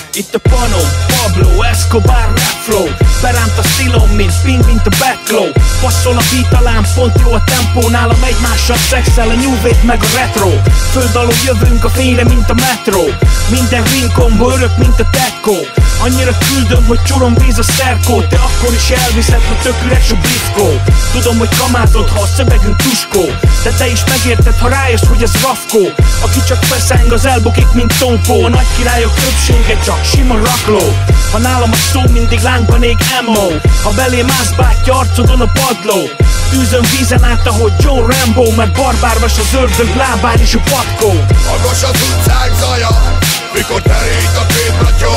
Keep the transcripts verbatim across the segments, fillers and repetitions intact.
Itt a Panom, Pablo, Escobar, rap flow. Beránt a stílom, mint ping, mint a backlow. Passzol a beat alám, pont jó a tempó. Nálam egymással szexel a new wave meg a retro. Föld alól jövünk a fényre, mint a metro. Minden rinkomba örök, mint a tekko. Annyira küldöm, hogy csurom víz a szerkó. Te akkor is elviszed, ha tök üres a briefkó. Tudom, hogy kamázod, ha a szövegünk tuskó. De te is megérted, ha rájössz, hogy ez rafkó. Aki csak feszeng, az elbukik, mint tompó. A nagy királyok többsége csak sima rakló. Ha nálam a szó mindig lángban ég ammo. Ha belém állsz, bátya, arcodon a padló. Tűzön vízen át, ahogy John Rambo. Mert barbárvas az ördög, lábán is a patkó. Hangos az utcák zaja, mikor terít a képratyó.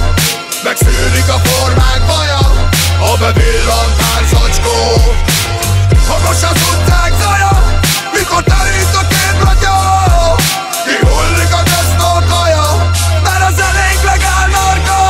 Megszűnik a formák baja, a bevillant hárzacskó. Hangos az utcák zaja, mikor terít a képratyó. Kihullik a gesztókaja, mert az elég legál narkó.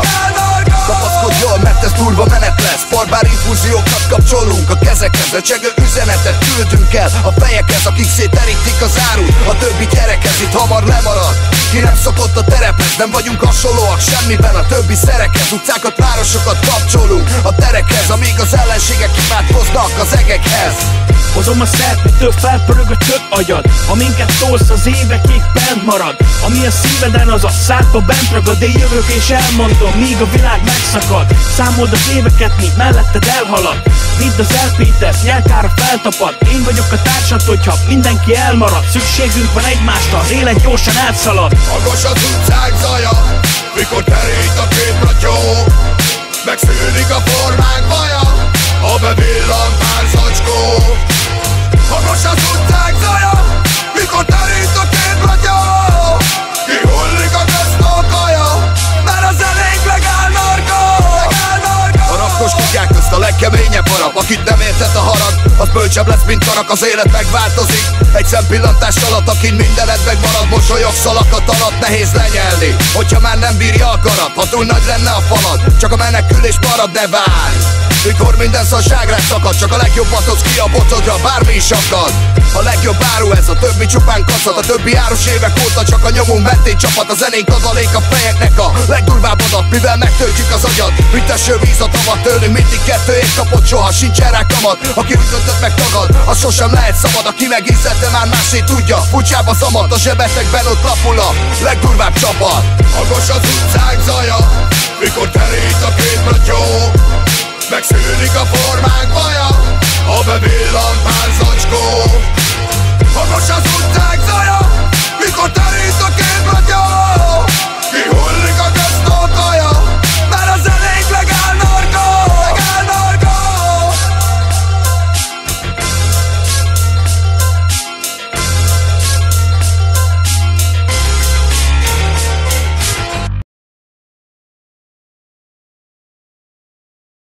Kapaszkodj jól, mert ez durva menet lesz. Barbár infúziókat kapcsolunk a kezekhez. A csegő üzenetet küldünk el a fejekhez, akik széterítik az árut. A többi gyerekhez itt hamar lemarad. Ki nem szokott a terephez, nem vagyunk hasonlóak semmiben a többi szerekhez. Utcákat, városokat kapcsolunk a terekhez, amíg az ellenségek imádkoznak az egekhez. Hozom a szert, mitől felpörög a tök agyad. Ha minket tolsz, az évekig bent marad. Ami a szíveden, az a szádba bent ragad. Én jövök és elmondom, míg a világ megszakad. Számold az éveket, míg melletted elhalad. Vidd az el pét es, nyelkára feltapad. Én vagyok a társad, hogyha mindenki elmarad. Szükségünk van egymásra, az élet gyorsan elszalad. Hangos az utcák zaja, mikor terít a képratyó. Megszűnik a formák baja, a bevillant hárzacskó. Hangos az utcák zaja, mikor terít a képratyó. Kihullik a gesztókaja, mert az elég legál narkó. A rakkos kutyák közt a legkeményebb harap. Akit nem értett a harag, az bölcsebb lesz, mint karak. Az élet megváltozik egy szempillantás alatt. Akin mindened megmarad, mosolyog szalakat alatt. Nehéz lenyelni, hogyha már nem bírja a karat. Ha túl nagy lenne a falad, csak a menekülés marad, ne várj. Mikor minden szarságrát szakad, csak a legjobbat hoz ki a botodra, bármi is akad. A legjobb áru ez, a többi csupán kacat. A többi árus évek óta csak a nyomunk mentén csapat. A zenénk adalék a fejeknek a legdurvább adat, mivel megtöltjük az agyat, mint a sővíz a tavat. Tőlünk mindig kettőért kapott, soha sincsen rá kamat. Aki úgy döntött meg tagad, az sosem lehet szabad. Aki megízette, már másé tudja, fucsába szamat. A zsebetekben ott lapul a legdurvább csapat. Hangos az utcák zaja,